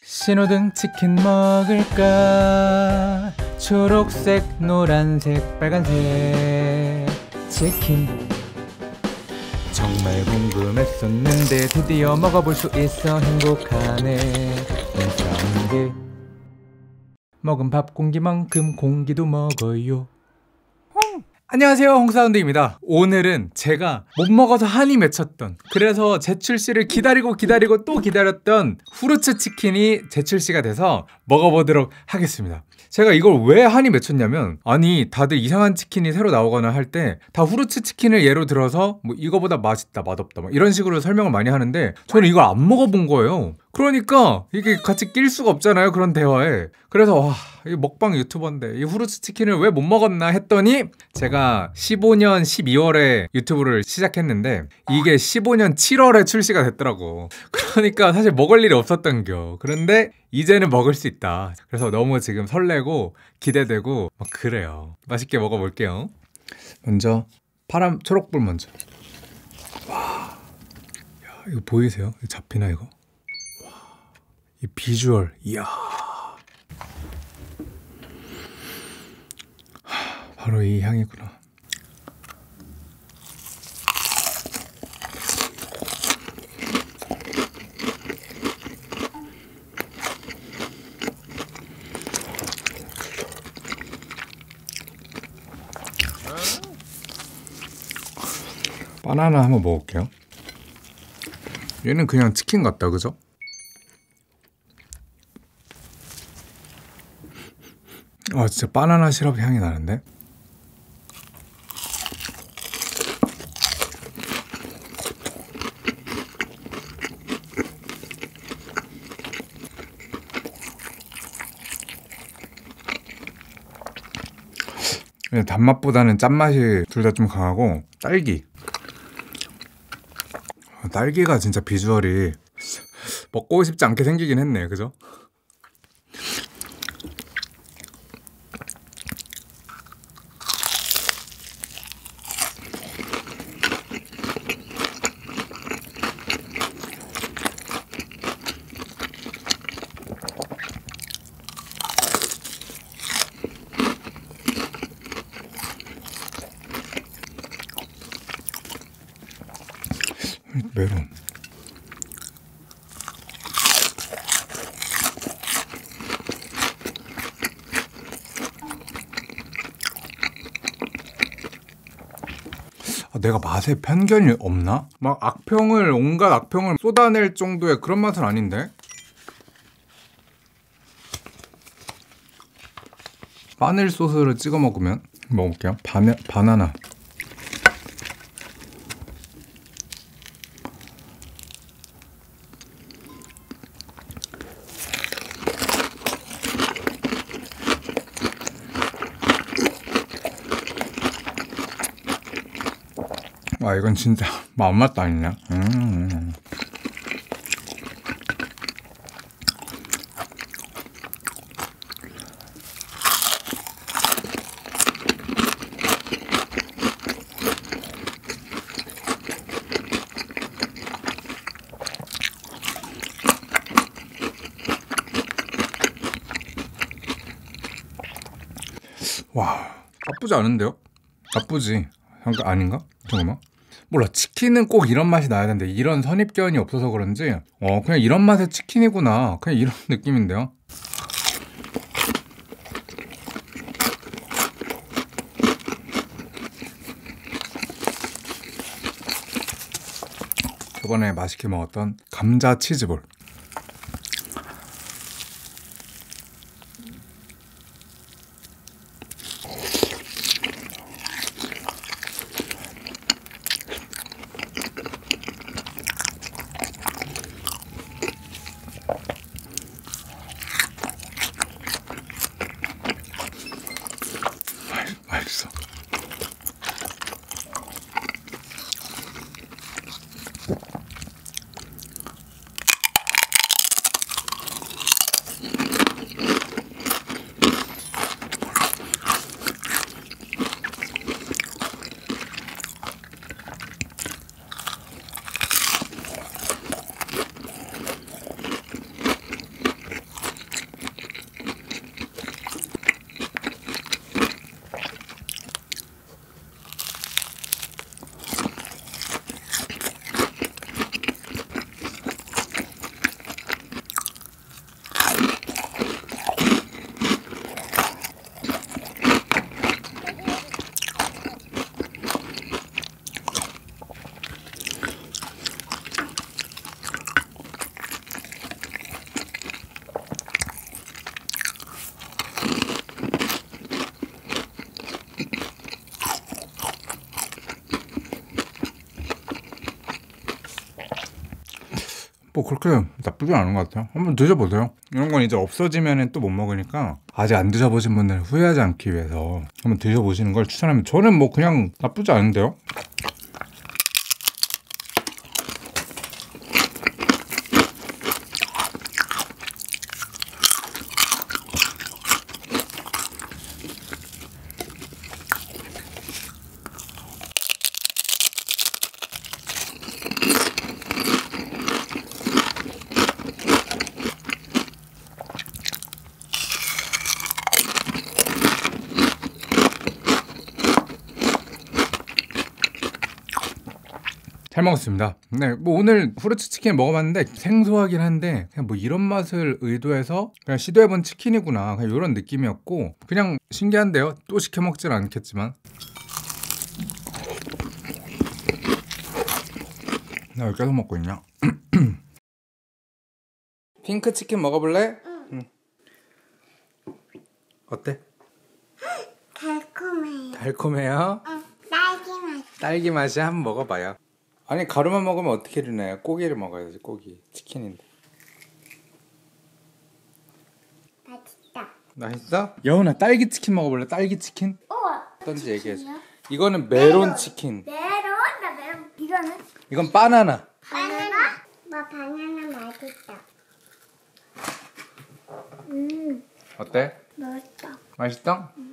신호등 치킨 먹을까? 초록색, 노란색, 빨간색 치킨 정말 궁금했었는데 드디어 먹어볼 수 있어 행복하네. 인사한게 먹은 밥 공기만큼 공기도 먹어요. 안녕하세요, 홍사운드입니다. 오늘은 제가 못 먹어서 한이 맺혔던, 그래서 재출시를 기다리고 또 기다렸던 후르츠 치킨이 재출시가 돼서 먹어보도록 하겠습니다. 제가 이걸 왜 한이 맺혔냐면, 아니 다들 이상한 치킨이 새로 나오거나 할 때 다 후르츠 치킨을 예로 들어서 뭐 이거보다 맛있다 맛없다 뭐 이런 식으로 설명을 많이 하는데, 저는 이걸 안 먹어본 거예요. 그러니까 이게 같이 낄 수가 없잖아요, 그런 대화에. 그래서 와, 이 먹방 유튜버인데 이 후르츠 치킨을 왜 못 먹었나 했더니, 제가 15년 12월에 유튜브를 시작했는데 이게 15년 7월에 출시가 됐더라고. 그러니까 사실 먹을 일이 없었던겨. 그런데 이제는 먹을 수 있다. 그래서 너무 지금 설레고 기대되고 막 그래요. 맛있게 먹어볼게요. 먼저 파란 초록불 먼저. 와, 야, 이거 보이세요? 이거 잡히나 이거? 와, 이 비주얼, 이야. 바로 이 향이구나. 바나나 한번 먹을게요. 얘는 그냥 치킨 같다, 그죠? 아, 진짜 바나나 시럽 향이 나는데? 단맛보다는 짠맛이 둘 다 좀 강하고, 딸기가 진짜 비주얼이 먹고 싶지 않게 생기긴 했네, 그죠? 메론. 아, 내가 맛에 편견이 없나? 막 온갖 악평을 쏟아낼 정도의 그런 맛은 아닌데? 마늘 소스를 찍어 먹으면, 먹을게요. 바나나. 아, 이건 진짜 맛맛도 아니냐? 와, 나쁘지 않은데요? 나쁘지. 아닌가? 잠깐만. 몰라, 치킨은 꼭 이런 맛이 나야 되는데 이런 선입견이 없어서 그런지 그냥 이런 맛의 치킨이구나, 그냥 이런 느낌인데요. 저번에 맛있게 먹었던 감자 치즈볼. 맛있어. 뭐 그렇게 나쁘지 않은 것 같아요. 한번 드셔보세요. 이런 건 이제 없어지면 또 못 먹으니까 아직 안 드셔보신 분들은 후회하지 않기 위해서 한번 드셔보시는 걸 추천합니다. 저는 뭐 그냥 나쁘지 않은데요. 잘 먹었습니다. 네, 뭐 오늘 후르츠 치킨 먹어봤는데 생소하긴 한데 그냥 뭐 이런 맛을 의도해서 그냥 시도해본 치킨이구나, 그냥 이런 느낌이었고 그냥 신기한데요. 또 시켜 먹진 않겠지만. 나 왜 계속 먹고 있냐? 핑크 치킨 먹어볼래? 응. 어때? 달콤해요. 달콤해요? 응, 딸기 맛. 딸기 맛이. 한번 먹어봐요. 아니 가루만 먹으면 어떻게 되나요? 고기를 먹어야지. 고기 치킨인데. 맛있다. 맛있어? 여운아, 딸기 치킨 먹어볼래? 딸기 치킨? 우와. 어떤지 얘기해줘. 이거는 메론 치킨. 메론? 나 메론. 이거는? 이건 바나나. 바나나? 바나나 맛있다. 어때? 맛있다. 맛있어?